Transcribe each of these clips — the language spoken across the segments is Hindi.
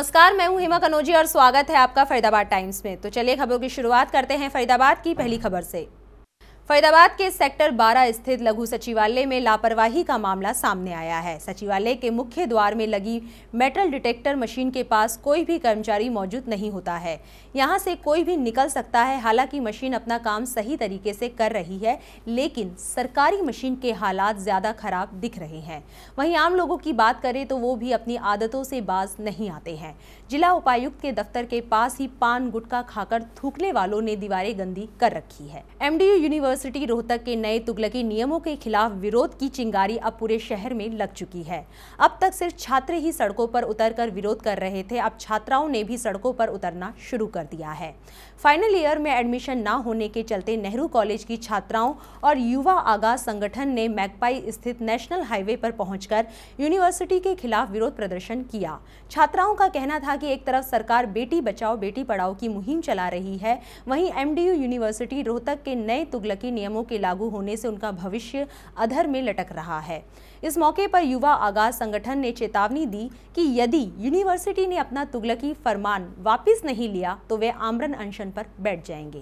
नमस्कार, मैं हूं हेमा कनौजी और स्वागत है आपका फरीदाबाद टाइम्स में। तो चलिए खबरों की शुरुआत करते हैं फरीदाबाद की पहली खबर से। फरीदाबाद के सेक्टर 12 स्थित लघु सचिवालय में लापरवाही का मामला सामने आया है। सचिवालय के मुख्य द्वार में लगी मेटल डिटेक्टर मशीन के पास कोई भी कर्मचारी मौजूद नहीं होता है। यहां से कोई भी निकल सकता है। हालांकि मशीन अपना काम सही तरीके से कर रही है, लेकिन सरकारी मशीन के हालात ज्यादा खराब दिख रहे हैं। वहीं आम लोगों की बात करें तो वो भी अपनी आदतों से बाज नहीं आते हैं। जिला उपायुक्त के दफ्तर के पास ही पान गुटखा खाकर थूकने वालों ने दीवारें गंदी कर रखी है। MDU यूनिवर्सिटी रोहतक के नए तुगलकी नियमों के खिलाफ विरोध की चिंगारी अब पूरे शहर में लग चुकी है। अब तक सिर्फ छात्र ही सड़कों पर उतरकर विरोध कर रहे थे, अब छात्राओं ने भी सड़कों पर उतरना शुरू कर दिया है। फाइनल ईयर में एडमिशन न होने के चलते नेहरू कॉलेज की छात्राओं और युवा आगाज संगठन ने मैकपाई स्थित नेशनल हाईवे पर पहुंचकर यूनिवर्सिटी के खिलाफ विरोध प्रदर्शन किया। छात्राओं का कहना था कि एक तरफ सरकार बेटी बचाओ बेटी पढ़ाओ की मुहिम चला रही है, वहीं MDU यूनिवर्सिटी रोहतक के नए तुगलकी नियमों के लागू होने से उनका भविष्य अधर में लटक रहा है। इस मौके पर युवा आगाज संगठन ने चेतावनी दी कि यदि यूनिवर्सिटी ने अपना तुगलकी फरमान वापस नहीं लिया तो वे आमरण अनशन पर बैठ जाएंगे।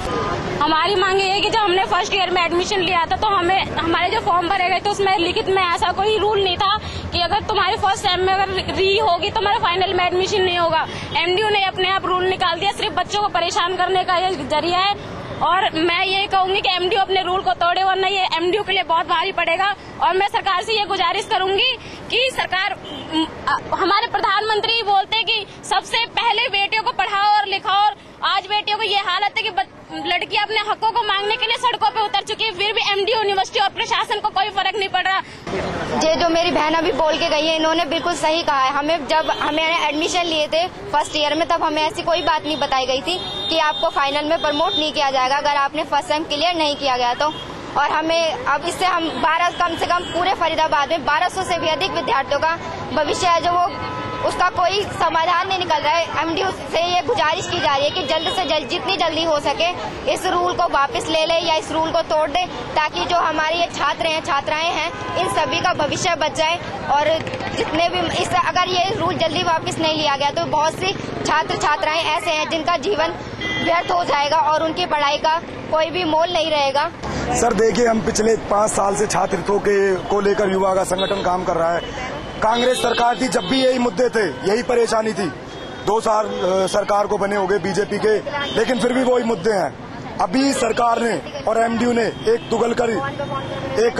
हमारी मांग ये है कि जब हमने फर्स्ट ईयर में एडमिशन लिया था तो हमें हमारे जो फॉर्म भरे गए थे उसमें लिखित में ऐसा कोई रूल नहीं था कि अगर तुम्हारे फर्स्ट सेम में अगर री होगी तो हमारे फाइनल में एडमिशन नहीं होगा। MDU ने अपने आप रूल निकाल दिया, सिर्फ बच्चों को परेशान करने का ये जरिया है। और मैं ये कहूंगी कि MDU अपने रूल को तोड़े, वरना ये MDU के लिए बहुत भारी पड़ेगा। और मैं सरकार से ये गुजारिश करूंगी कि सरकार, हमारे प्रधानमंत्री बोलते हैं कि सबसे पहले बेटियों को पढ़ाओ और लिखाओ, और आज बेटियों को ये हालत है कि लड़कियां अपने हकों को मांगने के लिए सड़कों पे उतर चुकी है, फिर भी MDU यूनिवर्सिटी और प्रशासन को कोई फर्क नहीं पड़ रहा। ये जो मेरी बहन अभी बोल के गई है, इन्होंने बिल्कुल सही कहा है। हमें जब हमें एडमिशन लिए थे फर्स्ट ईयर में, तब हमें ऐसी कोई बात नहीं बताई गई थी कि आपको फाइनल में प्रमोट नहीं किया जाएगा अगर आपने फर्स्ट सेम क्लियर नहीं किया गया तो। और हमें अब इससे हम 12 कम से कम पूरे फरीदाबाद में 1200 से भी अधिक विद्यार्थियों का भविष्य है जो वो उसका कोई समाधान नहीं निकल रहा है। MDU से ये गुजारिश की जा रही है कि जल्द से जल्द जितनी जल्दी हो सके इस रूल को वापस ले ले या इस रूल को तोड़ दे, ताकि जो हमारे ये छात्र हैं छात्राएं हैं इन सभी का भविष्य बच जाए। और जितने भी अगर ये रूल जल्दी वापस नहीं लिया गया तो बहुत सी छात्र छात्राएं ऐसे हैं जिनका जीवन व्यर्थ हो जाएगा और उनकी पढ़ाई का कोई भी मोल नहीं रहेगा। सर देखिए, हम पिछले 5 साल से छात्रों को लेकर युवा का संगठन काम कर रहा है। कांग्रेस सरकार थी, जब भी यही मुद्दे थे, यही परेशानी थी। 2 साल सरकार को बने हो गए बीजेपी के, लेकिन फिर भी वही मुद्दे हैं। अभी सरकार ने और MDU ने एक तुगलकर एक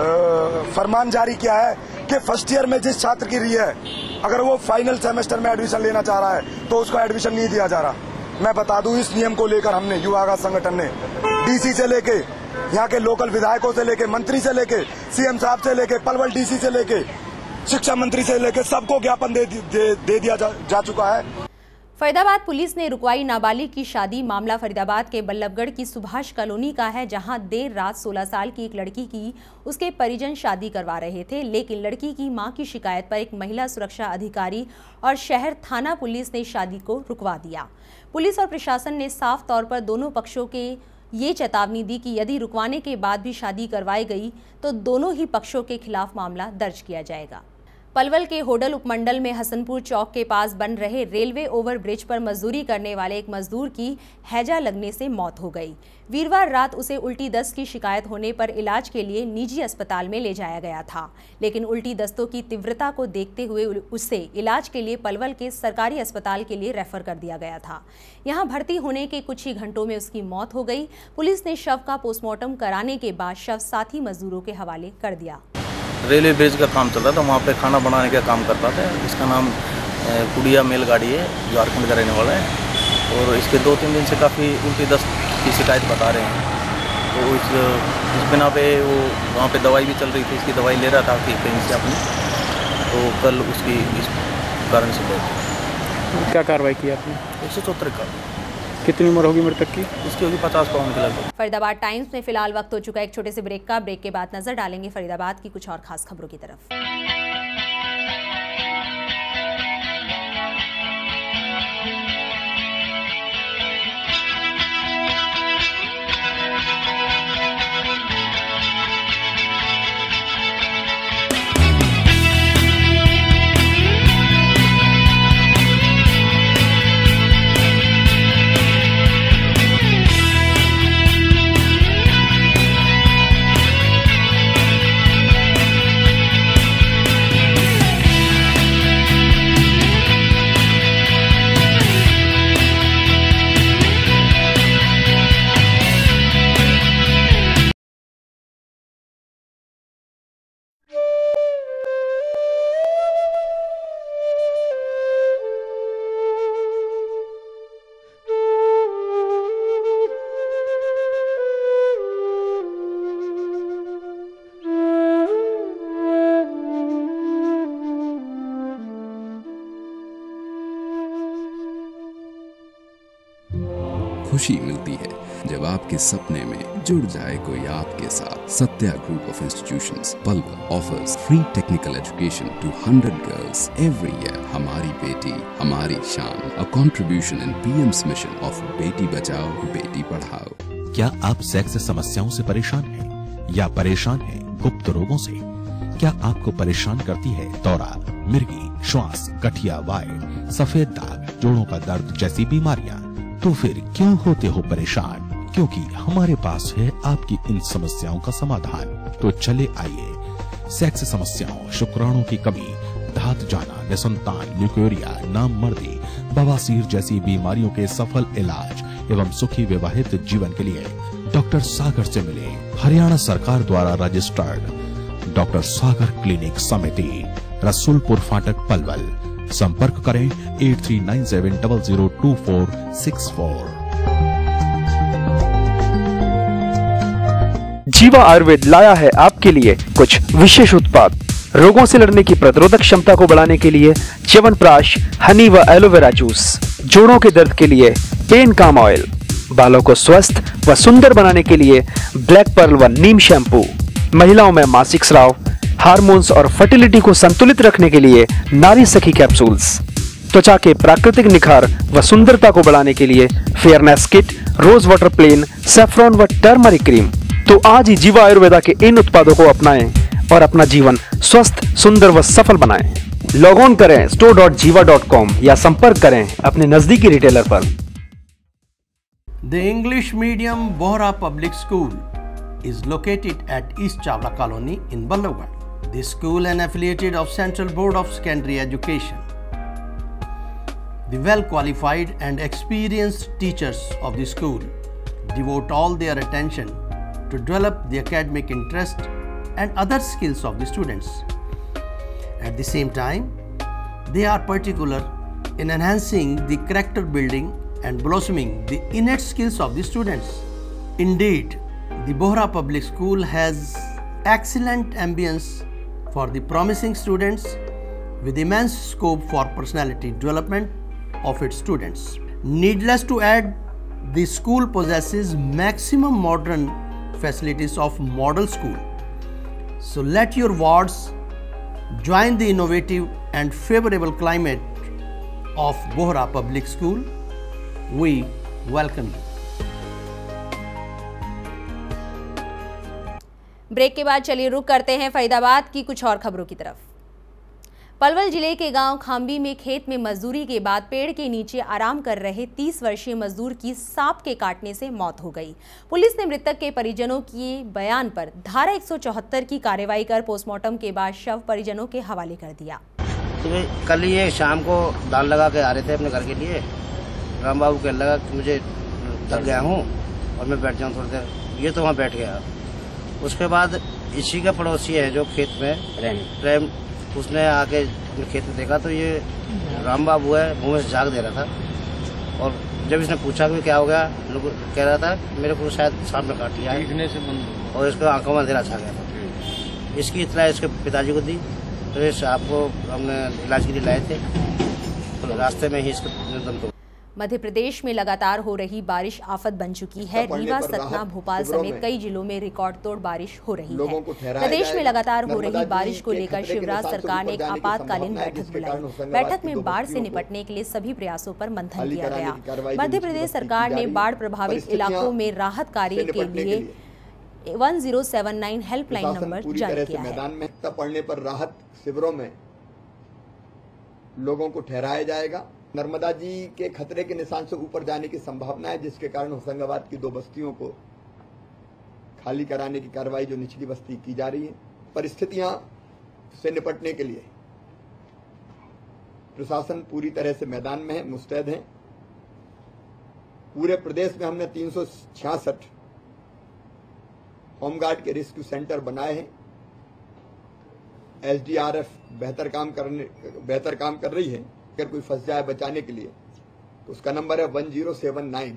फरमान जारी किया है कि फर्स्ट ईयर में जिस छात्र की री है, अगर वो फाइनल सेमेस्टर में एडमिशन लेना चाह रहा है तो उसको एडमिशन नहीं दिया जा रहा। मैं बता दूं, इस नियम को लेकर हमने युवा आगाज संगठन ने DC से लेके, यहाँ के लोकल विधायकों से लेके, मंत्री से लेके, CM साहब से लेके, पलवल DC से लेके, शिक्षा मंत्री से लेकर सबको ज्ञापन दे दिया जा चुका है। फरीदाबाद पुलिस ने रुकवाई नाबालिग की शादी। मामला फरीदाबाद के बल्लभगढ़ की सुभाष कॉलोनी का है, जहां देर रात 16 साल की एक लड़की की उसके परिजन शादी करवा रहे थे, लेकिन लड़की की मां की शिकायत पर एक महिला सुरक्षा अधिकारी और शहर थाना पुलिस ने शादी को रुकवा दिया। पुलिस और प्रशासन ने साफ तौर पर दोनों पक्षों के ये चेतावनी दी कि यदि रुकवाने के बाद भी शादी करवाई गई तो दोनों ही पक्षों के खिलाफ मामला दर्ज किया जाएगा। पलवल के होडल उपमंडल में हसनपुर चौक के पास बन रहे रेलवे ओवरब्रिज पर मजदूरी करने वाले एक मजदूर की हैजा लगने से मौत हो गई। वीरवार रात उसे उल्टी दस्त की शिकायत होने पर इलाज के लिए निजी अस्पताल में ले जाया गया था, लेकिन उल्टी दस्तों की तीव्रता को देखते हुए उसे इलाज के लिए पलवल के सरकारी अस्पताल के लिए रेफर कर दिया गया था। यहां भर्ती होने के कुछ ही घंटों में उसकी मौत हो गई। पुलिस ने शव का पोस्टमार्टम कराने के बाद शव साथी मजदूरों के हवाले कर दिया। रेलवे ब्रिज का काम चल रहा था, वहाँ पे खाना बनाने का काम करता था। इसका नाम कुड़िया मेलगाड़ी है, झारखंड का रहने वाला है, और इसके 2-3 दिन से काफ़ी उल्टी दस्त की शिकायत बता रहे हैं। तो इस बिना पे वो वहाँ पे दवाई भी चल रही थी, इसकी दवाई ले रहा था कि कहीं से अपनी, तो कल उसकी इस कारण से बहुत। क्या कार्रवाई की आपने? 174 का। कितनी उम्र होगी मृतक की? इसकी होगी 50 पाउंड के लगभग। फरीदाबाद टाइम्स में फिलहाल वक्त हो चुका है एक छोटे से ब्रेक का। ब्रेक के बाद नजर डालेंगे फरीदाबाद की कुछ और खास खबरों की तरफ। खुशी मिलती है जब आपके सपने में जुड़ जाए कोई आपके साथ। Satya group of institutions Palwal offers free technical education to 100 girls every year. हमारी बेटी हमारी शान, a contribution in PM's mission of Beti Bachao Beti Padhao. क्या आप सेक्स समस्याओं से परेशान हैं या परेशान हैं गुप्त रोगों से? क्या आपको परेशान करती है दौरा, मिर्गी, श्वास, गठिया वायु, सफेद दाग, जोड़ों का दर्द जैसी बीमारियां? तो फिर क्यों होते हो परेशान? क्योंकि हमारे पास है आपकी इन समस्याओं का समाधान। तो चले आइए, सेक्स समस्याओं, शुक्राणु की कमी, धात जाना, निसंतान, ल्यूकेरिया, नामर्दी, बवासीर जैसी बीमारियों के सफल इलाज एवं सुखी विवाहित जीवन के लिए डॉक्टर सागर से मिले। हरियाणा सरकार द्वारा रजिस्टर्ड डॉक्टर सागर क्लिनिक समिति, रसूलपुर फाटक पलवल। संपर्क करें 8397002464। जीवा आयुर्वेद लाया है आपके लिए कुछ विशेष उत्पाद। रोगों से लड़ने की प्रतिरोधक क्षमता को बढ़ाने के लिए च्यवनप्राश, हनी व एलोवेरा जूस, जोड़ों के दर्द के लिए पेन काम ऑयल, बालों को स्वस्थ व सुंदर बनाने के लिए ब्लैक पर्ल व नीम शैम्पू, महिलाओं में मासिक स्राव, हार्मोन्स और फर्टिलिटी को संतुलित रखने के लिए नारी सखी कैप्सूल्स, त्वचा के प्राकृतिक निखार व सुंदरता को बढ़ाने के लिए fairness kit, rose water plain, saffron व टर्मरिक क्रीम। तो आज ही जीवा आयुर्वेदा के इन उत्पादों को अपनाएं और अपना जीवन स्वस्थ, सुंदर व सफल बनाएं। लॉग ऑन करें store.jiva.com या संपर्क करें अपने नजदीकी रिटेलर पर। The English medium Bohra Public School is located at East Chavla Colony in Ballabgarh. This school is affiliated of Central Board of Secondary Education. The well-qualified and experienced teachers of the school devote all their attention to develop the academic interest and other skills of the students. At the same time, they are particular in enhancing the character building and blossoming the innate skills of the students. Indeed, the Bohra Public School has excellent ambience for the promising students with immense scope for personality development of its students. Needless to add, the school possesses maximum modern facilities of model school. So let your wards join the innovative and favorable climate of Bohra Public School. We welcome you. Break के बाद चलिए रुक करते हैं फरीदाबाद की कुछ और खबरों की तरफ। पलवल जिले के गांव खांबी में खेत में मजदूरी के बाद पेड़ के नीचे आराम कर रहे 30 वर्षीय मजदूर की सांप के काटने से मौत हो गई। पुलिस ने मृतक के परिजनों के बयान पर धारा 174 की कार्रवाई कर पोस्टमार्टम के बाद शव परिजनों के हवाले कर दिया। कल ये शाम को दाल लगा के आ रहे थे अपने घर के लिए। राम बाबू कहने लगा कि मुझे थक गया हूँ और मैं बैठ जाऊँ थोड़ी देर। ये तो वहाँ बैठ गया। उसके बाद इसी का पड़ोसी है जो खेत में प्रेम, उसने आके अपने खेत में देखा तो ये राम बाबू है, मुँह में झाग दे रहा था। और जब इसने पूछा कि क्या हो गया, लोग कह रहा था मेरे को शायद सांप में काट लिया है और इसको आंखों में अंधेरा छा गया था। इसकी इतना इसके पिताजी को दी तो इस आपको हमने इलाज के लिए लाए थे तो रास्ते में ही इसको निधन हो। मध्य प्रदेश में लगातार हो रही बारिश आफत बन चुकी है। रीवा, सतना, भोपाल समेत कई जिलों में रिकॉर्ड तोड़ बारिश हो रही है। प्रदेश में लगातार हो रही बारिश को लेकर शिवराज सरकार ने एक आपातकालीन बैठक बुलाई। बैठक में बाढ़ से निपटने के लिए सभी प्रयासों पर मंथन किया गया। मध्य प्रदेश सरकार ने बाढ़ प्रभावित इलाकों में राहत कार्य के लिए 1079 हेल्पलाइन नंबर जारी किया है। मैदान में पड़ने पर राहत शिविरों में लोगों को ठहराया जाएगा। नर्मदा जी के खतरे के निशान से ऊपर जाने की संभावना है, जिसके कारण होशंगाबाद की 2 बस्तियों को खाली कराने की कार्रवाई जो निचली बस्ती की जा रही है। परिस्थितियां से निपटने के लिए प्रशासन पूरी तरह से मैदान में है, मुस्तैद है। पूरे प्रदेश में हमने 366 होमगार्ड के रेस्क्यू सेंटर बनाए हैं। SDRF बेहतर काम कर रही है। अगर कोई फंस जाए बचाने के लिए तो उसका नंबर है 1079।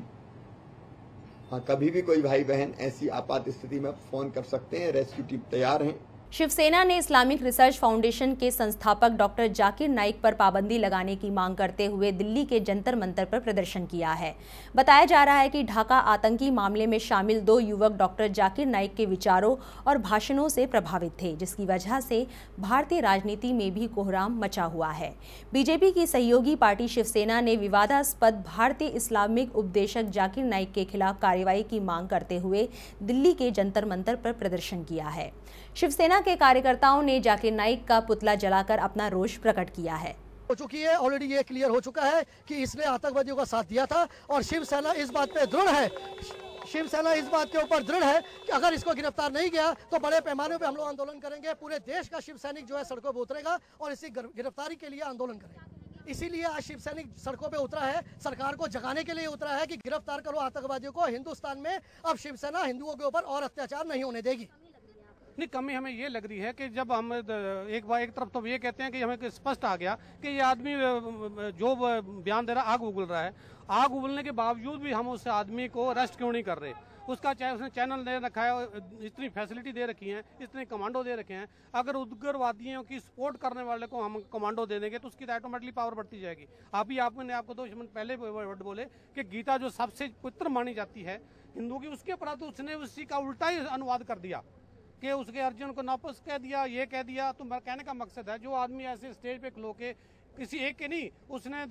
हाँ, कभी भी कोई भाई बहन ऐसी आपात स्थिति में फोन कर सकते हैं। रेस्क्यू टीम तैयार है। शिवसेना ने इस्लामिक रिसर्च फाउंडेशन के संस्थापक डॉक्टर जाकिर नाइक पर पाबंदी लगाने की मांग करते हुए दिल्ली के जंतर मंतर पर प्रदर्शन किया है। बताया जा रहा है कि ढाका आतंकी मामले में शामिल 2 युवक डॉक्टर जाकिर नाइक के विचारों और भाषणों से प्रभावित थे, जिसकी वजह से भारतीय राजनीति में भी कोहराम मचा हुआ है। बीजेपी की सहयोगी पार्टी शिवसेना ने विवादास्पद भारतीय इस्लामिक उपदेशक जाकिर नाइक के खिलाफ कार्रवाई की मांग करते हुए दिल्ली के जंतर मंतर पर प्रदर्शन किया है। शिवसेना के कार्यकर्ताओं ने जाकिर नाइक का पुतला जलाकर अपना रोष प्रकट किया है। हो चुकी है, ऑलरेडी ये क्लियर हो चुका है कि इसने आतंकवादियों का साथ दिया था और शिवसेना इस बात पे दृढ़ है। शिवसेना इस बात के ऊपर दृढ़ है कि अगर इसको गिरफ्तार नहीं किया तो बड़े पैमाने पे हम लोग आंदोलन करेंगे। पूरे देश का शिव सैनिक जो है सड़कों पर उतरेगा और इसी गिरफ्तारी के लिए आंदोलन करेगा। इसीलिए आज शिव सैनिक सड़कों पे उतरा है, सरकार को जगाने के लिए उतरा है कि गिरफ्तार करो आतंकवादियों को। हिंदुस्तान में अब शिवसेना हिंदुओं के ऊपर और अत्याचार नहीं होने देगी। नहीं, कमी हमें ये लग रही है कि जब हम एक तरफ तो ये कहते हैं कि हमें स्पष्ट आ गया कि ये आदमी जो बयान दे रहा है आग उगल रहा है, आग उगलने के बावजूद भी हम उस आदमी को अरेस्ट क्यों नहीं कर रहे। उसका चाहे उसने चैनल दे रखा है, इतनी फैसिलिटी दे रखी है, इतने कमांडो दे रखे हैं। अगर उग्रवादियों की सपोर्ट करने वाले को हम कमांडो दे देंगे तो उसकी तो ऑटोमेटिकली पावर बढ़ती जाएगी। अभी आपने आपको 2 मिनट पहले वर्ड बोले कि गीता जो सबसे पवित्र मानी जाती है हिंदुओं की, उसके उपरांत उसने उसी का उल्टा ही अनुवाद कर दिया कि उसके अर्जुन को नापस कह दिया, ये कह दिया। तो मेरा कहने का मकसद है जो आदमी ऐसे स्टेज पे खलो के किसी एक के नहीं, उसने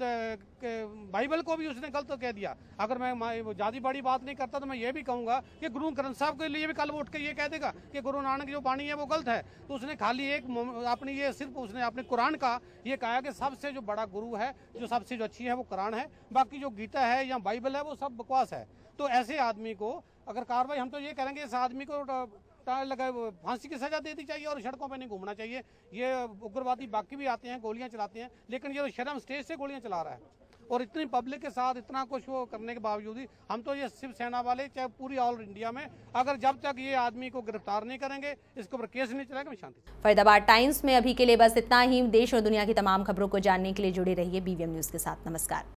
बाइबल को भी उसने गलत कह दिया। अगर मैं ज़्यादा बड़ी बात नहीं करता तो मैं ये भी कहूँगा कि गुरु ग्रंथ साहब के लिए भी कल उठ के ये कह देगा कि गुरु नानक जो बाणी है वो गलत है। तो उसने खाली एक अपनी ये सिर्फ उसने अपने कुरान का ये कहा कि सबसे जो बड़ा गुरु है, जो सबसे जो अच्छी है वो कुरान है, बाकी जो गीता है या बाइबल है वो सब बकवास है। तो ऐसे आदमी को अगर कार्रवाई, हम तो ये करेंगे इस आदमी को लगाए फांसी की सजा दे दी चाहिए और सड़कों पे नहीं घूमना चाहिए। ये उग्रवादी बाकी भी आते हैं, गोलियां चलाते हैं, लेकिन ये शर्म स्टेज से गोलियां चला रहा है और इतनी पब्लिक के साथ इतना कुछ वो करने के बावजूद ही हम तो ये शिवसेना वाले चाहे पूरी ऑल इंडिया में अगर जब तक ये आदमी को गिरफ्तार नहीं करेंगे, इसके ऊपर केस नहीं चलेगा, शांति। फरीदाबाद टाइम्स में अभी के लिए बस इतना ही। देश और दुनिया की तमाम खबरों को जानने के लिए जुड़े रहिए BVM न्यूज के साथ। नमस्कार।